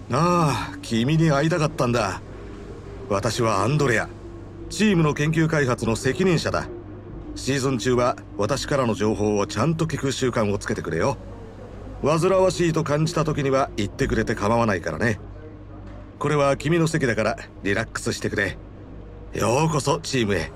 ああ、君に会いたかったんだ。私はアンドレア。チームの研究開発の責任者だ。シーズン中は私からの情報をちゃんと聞く習慣をつけてくれよ。煩わしいと感じた時には言ってくれて構わないからね。これは君の席だからリラックスしてくれ。ようこそチームへ。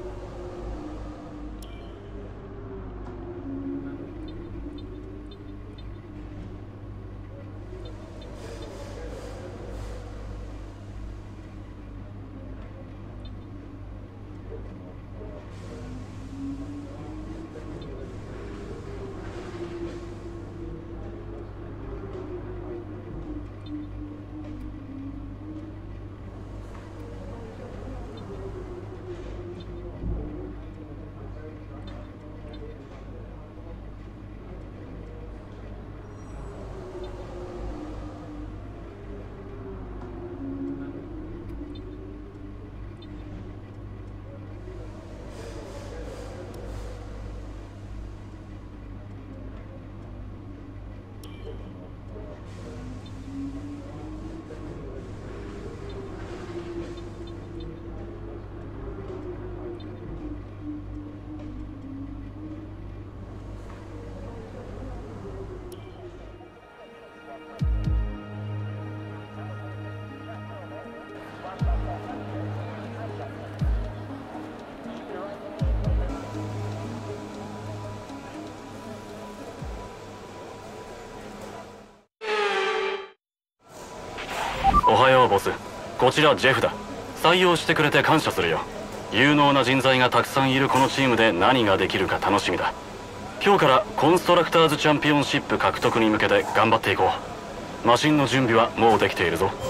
おはようボス。こちらジェフだ。採用してくれて感謝するよ。有能な人材がたくさんいるこのチームで何ができるか楽しみだ。今日からコンストラクターズチャンピオンシップ獲得に向けて頑張っていこう。マシンの準備はもうできているぞ。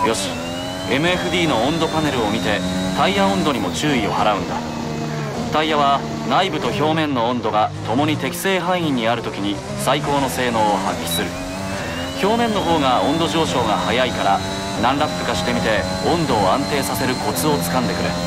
よし、 MFD の温度パネルを見てタイヤ温度にも注意を払うんだ。タイヤは内部と表面の温度が共に適正範囲にある時に最高の性能を発揮する。表面の方が温度上昇が早いから何ラップかしてみて温度を安定させるコツをつかんでくれ。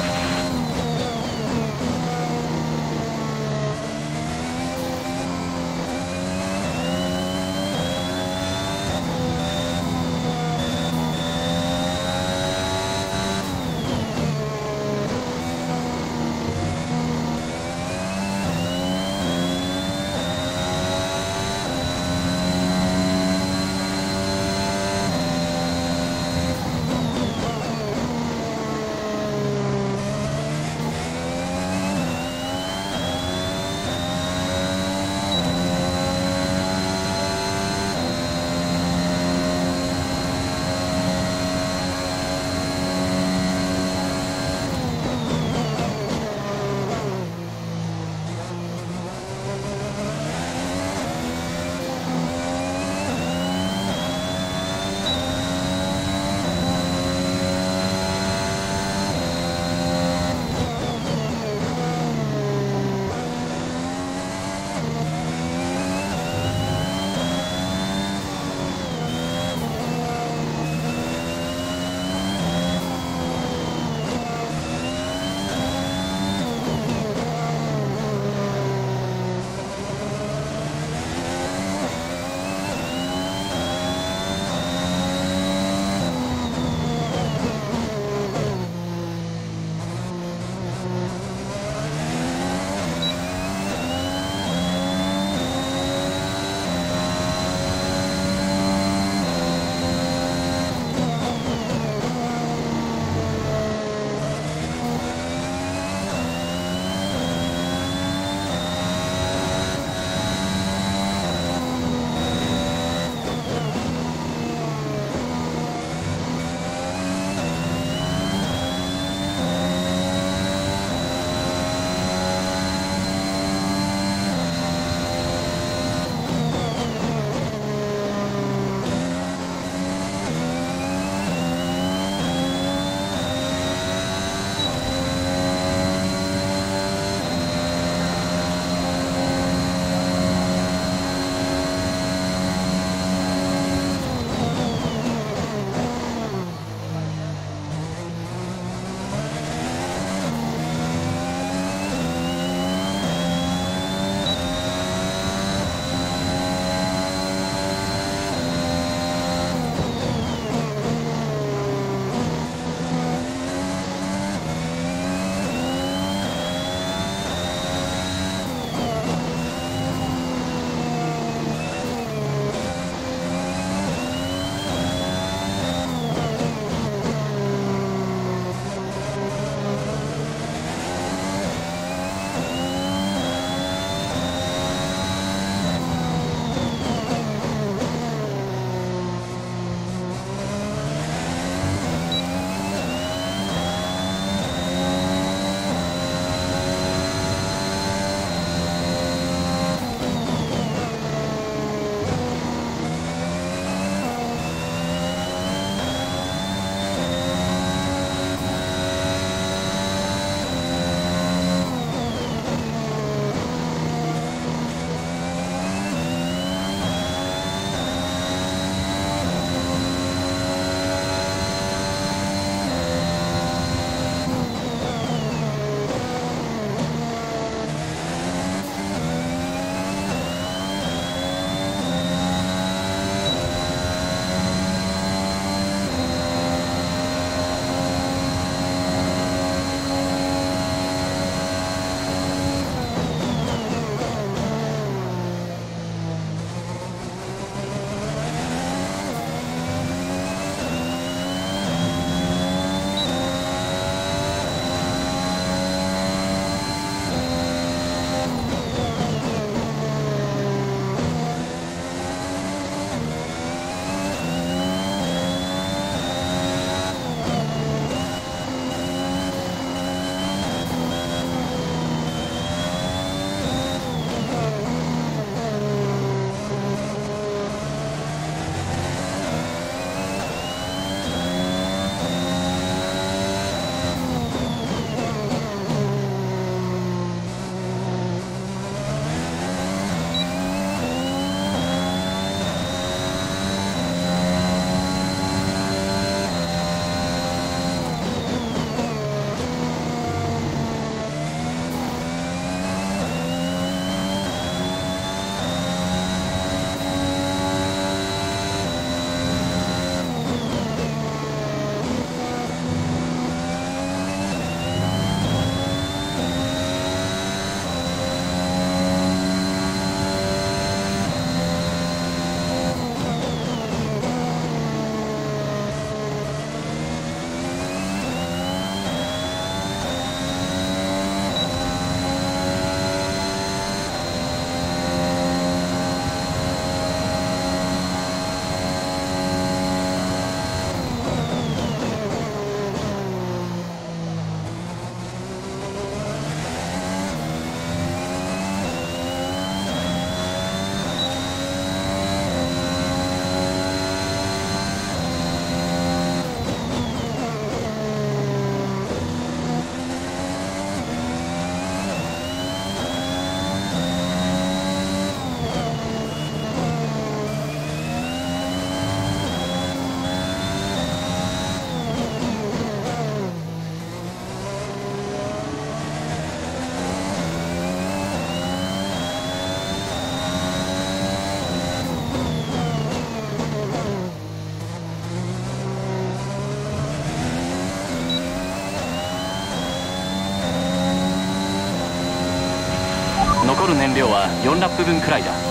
量は4ラップ分くらいだ。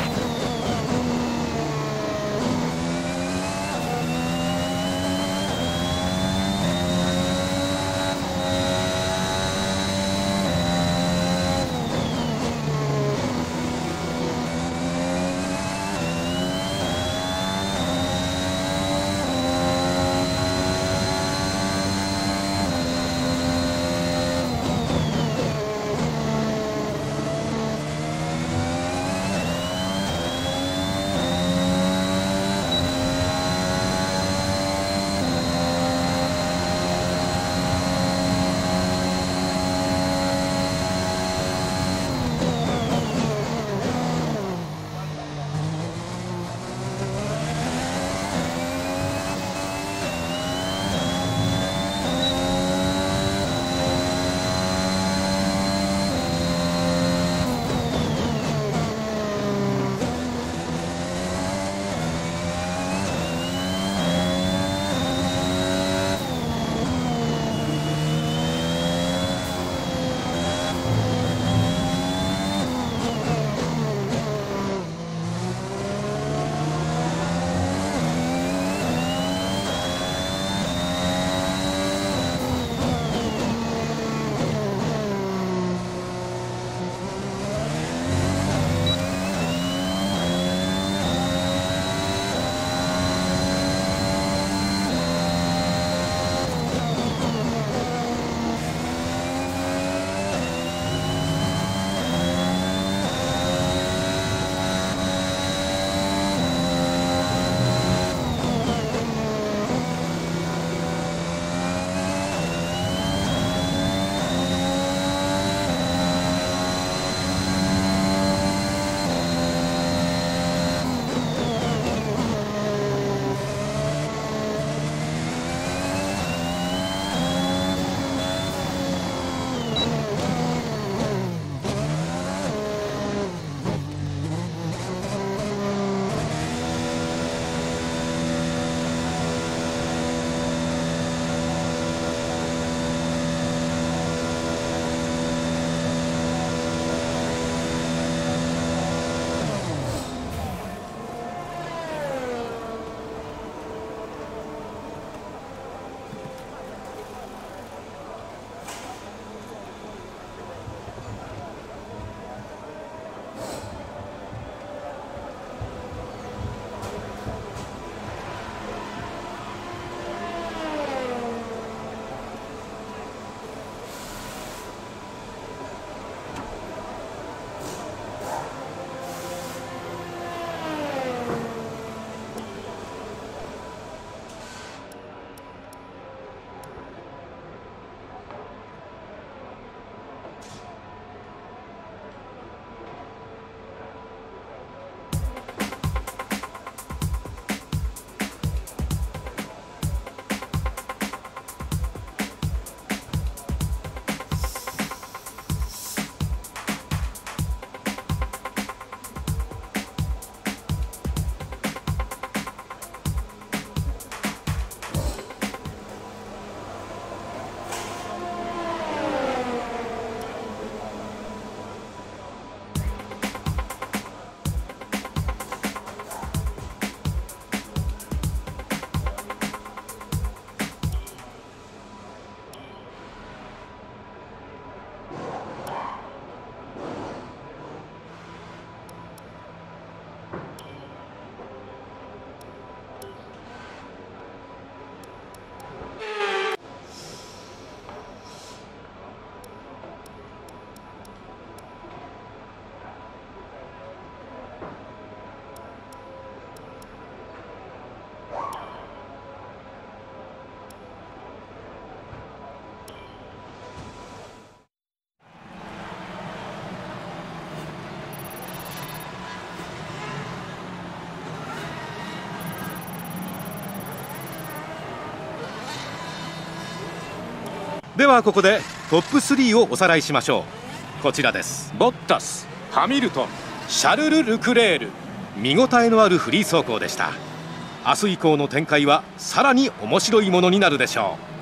ではここでトップ3をおさらいしましょう。こちらです。ボッタス、ハミルトン、シャルル・ルクレール。見応えのあるフリー走行でした。明日以降の展開はさらに面白いものになるでしょう。